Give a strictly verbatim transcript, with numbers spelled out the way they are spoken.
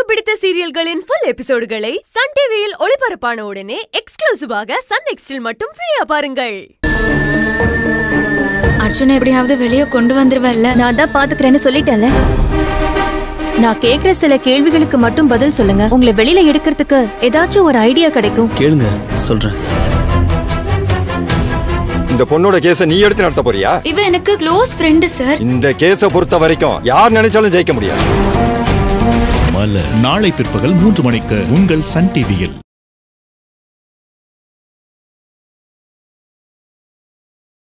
பிடித்த சீரியல்களின் full எபிசோடுகளை Sun டிவியில் ஒளிபரப்பான உடனே எக்ஸ்க்ளூசிவாக சன் நெக்ஸ்டில் மட்டும் ஃப்ரீயா பாருங்கள். அர்ஜுனை எப்படியாவது வெளியே கொண்டு வந்துருவல்ல? நான் தான் பாத்துக்கிறேன்னு சொல்லிட்டேன்ல. நான் கேக்குற சில கேள்விகளுக்கு மட்டும் பதில் சொல்லுங்க. உங்களை வெளியில எடுக்கிறதுக்கு ஏதாச்சும் ஒரு ஐடியா கிடைக்கும். கேளுங்க, சொல்றேன். இந்த பொண்ணோட கேஸை நீ எடுத்து நடத்த போறியா? இவ எனக்கு க்ளோஸ் ஃப்ரெண்ட் சார். இந்த கேஸை பொறுத்த வரைக்கும் யார் நினைச்சாலும் ஜெயிக்க முடியாது. நாளை பிற்பகல் மூன்று மணிக்கு உங்கள் சன் டிவியில்.